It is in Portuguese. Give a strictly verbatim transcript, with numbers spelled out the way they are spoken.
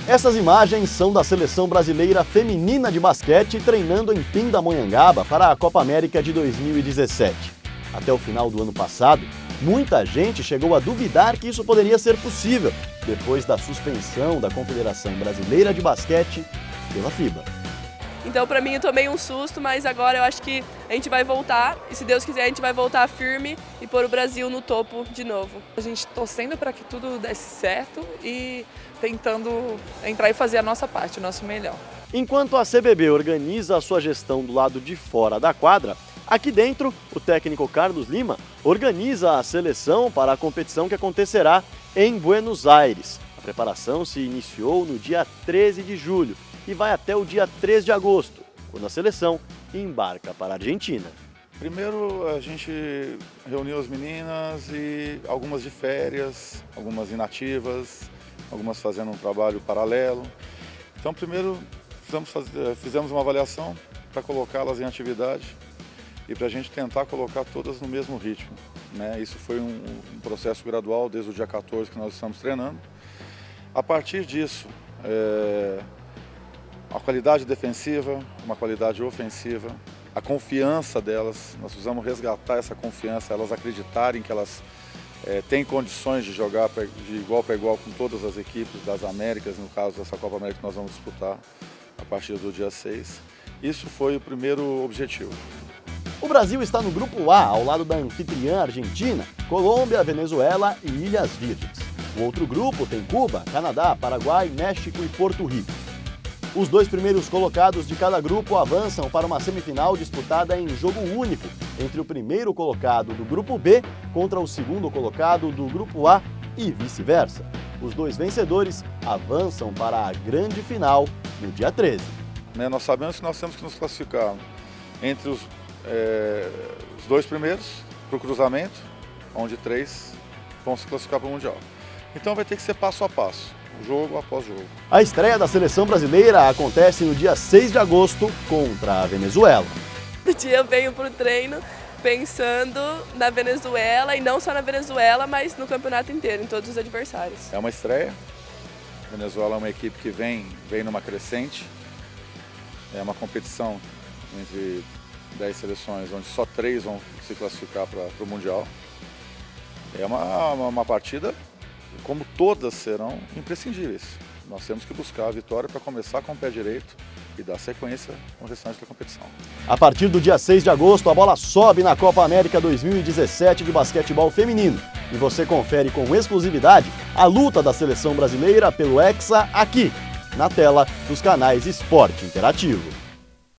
Essas imagens são da seleção brasileira feminina de basquete treinando em Pindamonhangaba para a Copa América de dois mil e dezessete. Até o final do ano passado, muita gente chegou a duvidar que isso poderia ser possível, depois da suspensão da Confederação Brasileira de Basquete pela FIBA. Então, para mim, eu tomei um susto, mas agora eu acho que a gente vai voltar, e se Deus quiser, a gente vai voltar firme e pôr o Brasil no topo de novo. A gente torcendo para que tudo desse certo e tentando entrar e fazer a nossa parte, o nosso melhor. Enquanto a C B B organiza a sua gestão do lado de fora da quadra, aqui dentro, o técnico Carlos Lima organiza a seleção para a competição que acontecerá em Buenos Aires. A preparação se iniciou no dia treze de julho e vai até o dia três de agosto, quando a seleção embarca para a Argentina. Primeiro a gente reuniu as meninas e algumas de férias, algumas inativas, algumas fazendo um trabalho paralelo. Então primeiro fizemos, fazer, fizemos uma avaliação para colocá-las em atividade e para a gente tentar colocar todas no mesmo ritmo, né? Isso foi um, um processo gradual desde o dia quatorze que nós estamos treinando. A partir disso, é, a qualidade defensiva, uma qualidade ofensiva, a confiança delas, nós precisamos resgatar essa confiança, elas acreditarem que elas é, têm condições de jogar de igual para igual com todas as equipes das Américas, no caso dessa Copa América que nós vamos disputar a partir do dia seis. Isso foi o primeiro objetivo. O Brasil está no Grupo A, ao lado da anfitriã Argentina, Colômbia, Venezuela e Ilhas Virgens. O outro grupo tem Cuba, Canadá, Paraguai, México e Porto Rico. Os dois primeiros colocados de cada grupo avançam para uma semifinal disputada em jogo único entre o primeiro colocado do Grupo B contra o segundo colocado do Grupo A e vice-versa. Os dois vencedores avançam para a grande final no dia treze. Né, nós sabemos que nós temos que nos classificar entre os, é, os dois primeiros para o cruzamento, onde três vão se classificar para o Mundial. Então vai ter que ser passo a passo, jogo após jogo. A estreia da seleção brasileira acontece no dia seis de agosto contra a Venezuela. No dia eu venho para o treino pensando na Venezuela, e não só na Venezuela, mas no campeonato inteiro, em todos os adversários. É uma estreia. A Venezuela é uma equipe que vem, vem numa crescente. É uma competição entre dez seleções, onde só três vão se classificar para o Mundial. É uma, uma, uma partida, como todas serão, imprescindíveis. Nós temos que buscar a vitória para começar com o pé direito e dar sequência no restante da competição. A partir do dia seis de agosto, a bola sobe na Copa América dois mil e dezessete de basquetebol feminino. E você confere com exclusividade a luta da seleção brasileira pelo Hexa aqui, na tela dos canais Esporte Interativo.